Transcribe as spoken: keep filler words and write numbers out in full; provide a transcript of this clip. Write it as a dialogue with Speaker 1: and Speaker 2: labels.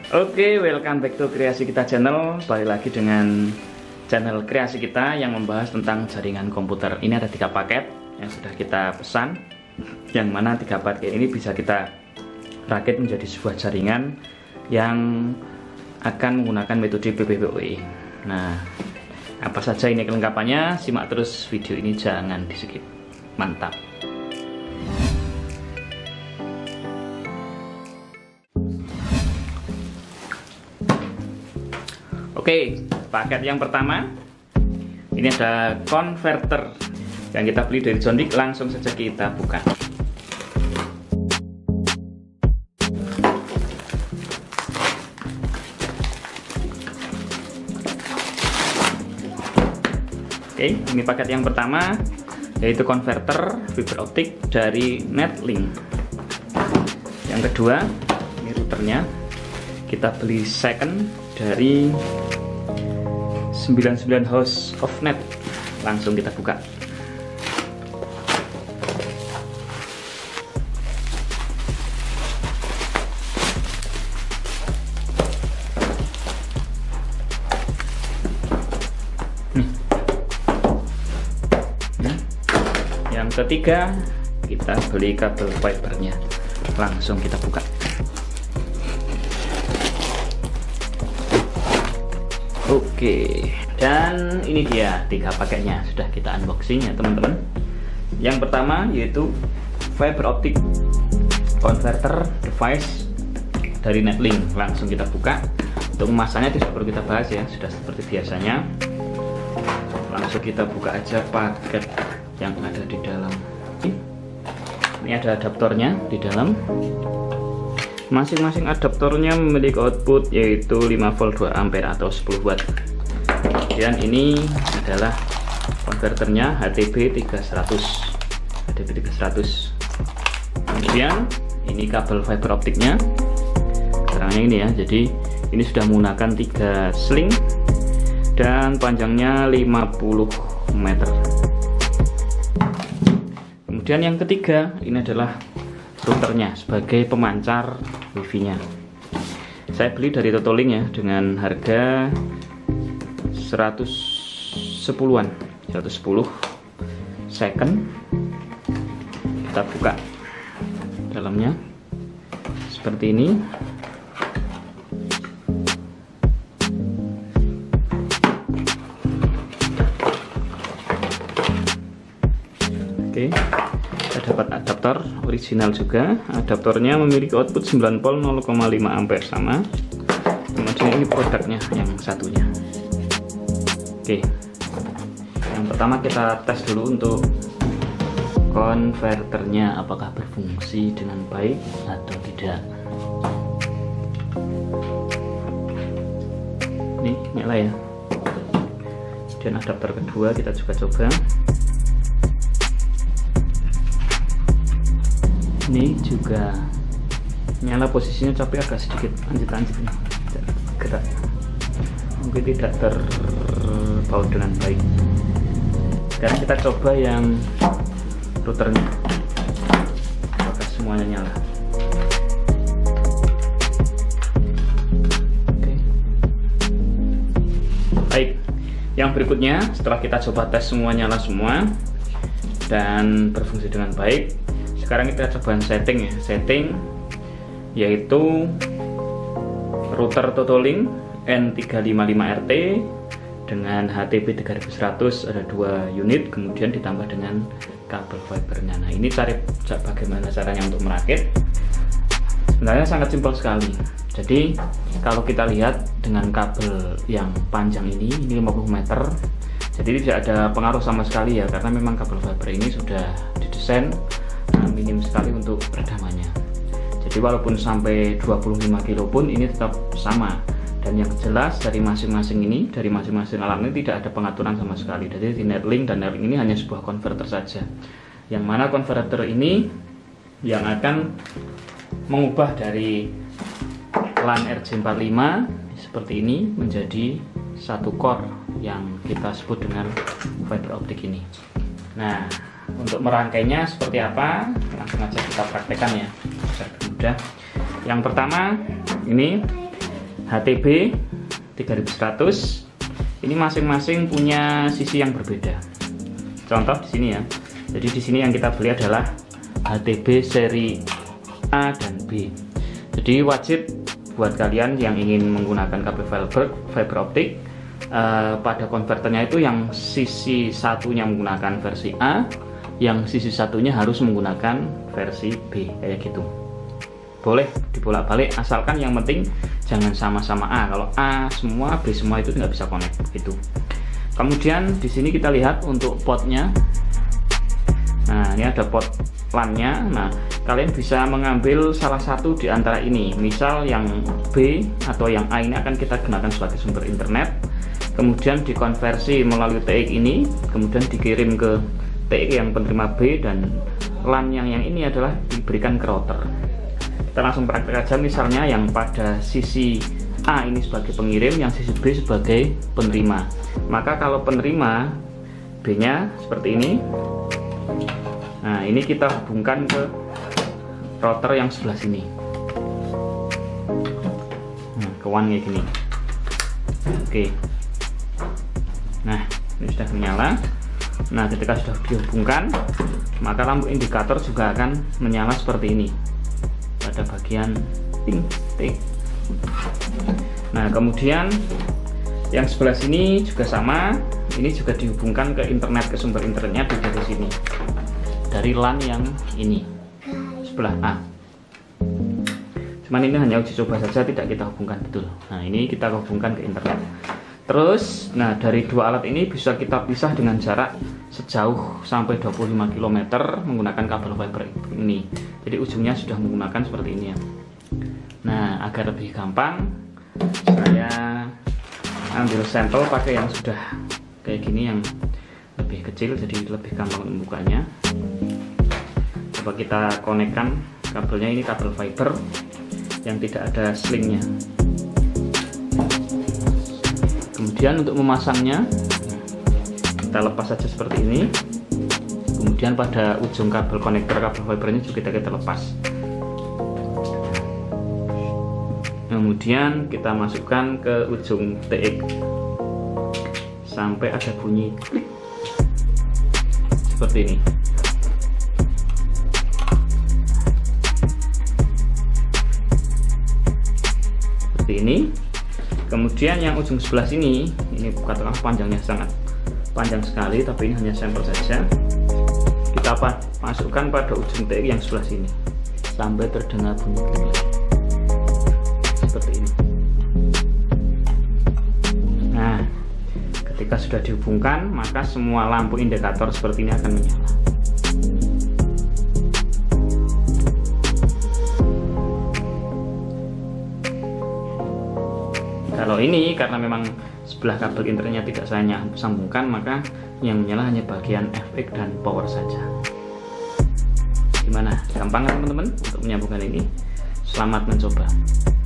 Speaker 1: Oke, welcome back to Kreasi Kita Channel. Balik lagi dengan channel Kreasi Kita yang membahas tentang jaringan komputer. Ini ada tiga paket yang sudah kita pesan, yang mana tiga paket ini bisa kita rakit menjadi sebuah jaringan yang akan menggunakan metode P P P O E. Nah, apa saja ini kelengkapannya? Simak terus video ini, jangan di skip. Mantap. Oke, paket yang pertama ini ada konverter yang kita beli dari John Dick. Langsung saja kita buka. Oke, ini paket yang pertama, yaitu konverter fiber optik dari Netlink. Yang kedua, ini routernya. Kita beli second dari sembilan puluh sembilan House of Net. Langsung kita buka. Nih. Nah, yang ketiga, kita beli kabel fibernya. Langsung kita buka. Oke, dan ini dia tiga paketnya, sudah kita unboxing ya teman-teman. Yang pertama yaitu fiber optic converter device dari Netlink. Langsung kita buka. Untuk memasangnya tidak perlu kita bahas ya, sudah seperti biasanya. Langsung kita buka aja paket yang ada di dalam. Ini ada adaptornya di dalam. Masing-masing adaptornya memiliki output yaitu lima volt dua ampere atau sepuluh watt. Dan ini adalah konverternya H T B tiga seratus. H T B tiga seratus. Kemudian ini kabel fiber optiknya. Caranya ini ya. Jadi ini sudah menggunakan tiga sling dan panjangnya lima puluh meter. Kemudian yang ketiga, ini adalah routernya sebagai pemancar wifi-nya. Saya beli dari Totolink ya dengan harga seratus sepuluhan, seratus sepuluh second. Kita buka dalamnya seperti ini. Oke. Dapat adaptor original juga. Adaptornya memiliki output sembilan volt nol koma lima ampere sama. Kemudian ini produknya yang satunya. Oke, yang pertama kita tes dulu untuk konverternya apakah berfungsi dengan baik atau tidak. Ini nyala ya. Dan adaptor kedua kita juga coba. Ini juga nyala, posisinya tapi agak sedikit anjit-anjit nih, tidak gerak, mungkin tidak terpaut dengan baik. Sekarang kita coba yang routernya, apakah semuanya nyala. Oke. Baik, yang berikutnya setelah kita coba tes semua nyala semua dan berfungsi dengan baik, sekarang kita coba setting ya, setting yaitu router Totolink N tiga lima lima R T dengan H T B tiga ribu seratus, ada dua unit, kemudian ditambah dengan kabel fibernya. Nah, ini cari bagaimana caranya untuk merakit. Sebenarnya sangat simpel sekali. Jadi kalau kita lihat dengan kabel yang panjang ini, ini lima puluh meter, jadi tidak ada pengaruh sama sekali ya, karena memang kabel fiber ini sudah didesain minim sekali untuk peredamannya. Jadi walaupun sampai dua puluh lima kilo pun ini tetap sama. Dan yang jelas dari masing-masing ini, dari masing-masing alat ini tidak ada pengaturan sama sekali. Jadi di Netlink dan Netlink ini hanya sebuah konverter saja. Yang mana konverter ini yang akan mengubah dari LAN R J empat puluh lima seperti ini menjadi satu core yang kita sebut dengan fiber optik ini. Nah, untuk merangkainya seperti apa, langsung aja kita praktekkan ya, mudah. Yang pertama ini H T B tiga ribu seratus. Ini masing-masing punya sisi yang berbeda. Contoh di sini ya. Jadi di sini yang kita beli adalah H T B seri A dan B. Jadi wajib buat kalian yang ingin menggunakan kabel fiber fiber optik, eh, pada konverternya itu yang sisi satunya menggunakan versi A, yang sisi satunya harus menggunakan versi B, kayak gitu. Boleh dibolak-balik, asalkan yang penting jangan sama-sama A. Kalau A semua, B semua itu nggak bisa connect gitu. Kemudian di sini kita lihat untuk potnya. Nah, ini ada pot LAN-nya. Nah, kalian bisa mengambil salah satu di antara ini. Misal yang B atau yang A ini akan kita gunakan sebagai sumber internet. Kemudian dikonversi melalui T X ini, kemudian dikirim ke T X yang penerima B, dan LAN yang yang ini adalah diberikan ke router. Kita langsung praktek aja, misalnya yang pada sisi A ini sebagai pengirim, yang sisi B sebagai penerima. Maka kalau penerima B-nya seperti ini. Nah, ini kita hubungkan ke router yang sebelah sini. Nah, ke WAN kayak gini. Oke. Nah, ini sudah menyala. Nah, ketika sudah dihubungkan, maka lampu indikator juga akan menyala seperti ini pada bagian ting ting. Nah, kemudian yang sebelah sini juga sama. Ini juga dihubungkan ke internet, ke sumber internetnya dari sini, dari LAN yang ini sebelah A. Cuman ini hanya uji coba saja, tidak kita hubungkan betul. Nah, ini kita hubungkan ke internet. Terus, nah dari dua alat ini bisa kita pisah dengan jarak sejauh sampai dua puluh lima kilometer menggunakan kabel fiber ini. Jadi ujungnya sudah menggunakan seperti ini ya. Nah, agar lebih gampang, saya ambil sampel pakai yang sudah kayak gini, yang lebih kecil, jadi lebih gampang membukanya. Coba kita konekkan kabelnya. Ini kabel fiber yang tidak ada slingnya. Kemudian untuk memasangnya, kita lepas saja seperti ini. Kemudian pada ujung kabel konektor kabel fibernya juga kita, kita lepas. Kemudian kita masukkan ke ujung T X sampai ada bunyi klik seperti ini. Seperti ini. Kemudian yang ujung sebelah sini, ini katakanlah panjangnya sangat panjang sekali, tapi ini hanya sampel saja. Kita masukkan pada ujung T X yang sebelah sini sampai terdengar bunyi klik lagi. Seperti ini. Nah, ketika sudah dihubungkan, maka semua lampu indikator seperti ini akan menyala. Kalau ini karena memang sebelah kabel internetnya tidak saya sambungkan, maka yang menyala hanya bagian F X dan power saja. Gimana? Gampang kan teman-teman untuk menyambungkan ini? Selamat mencoba.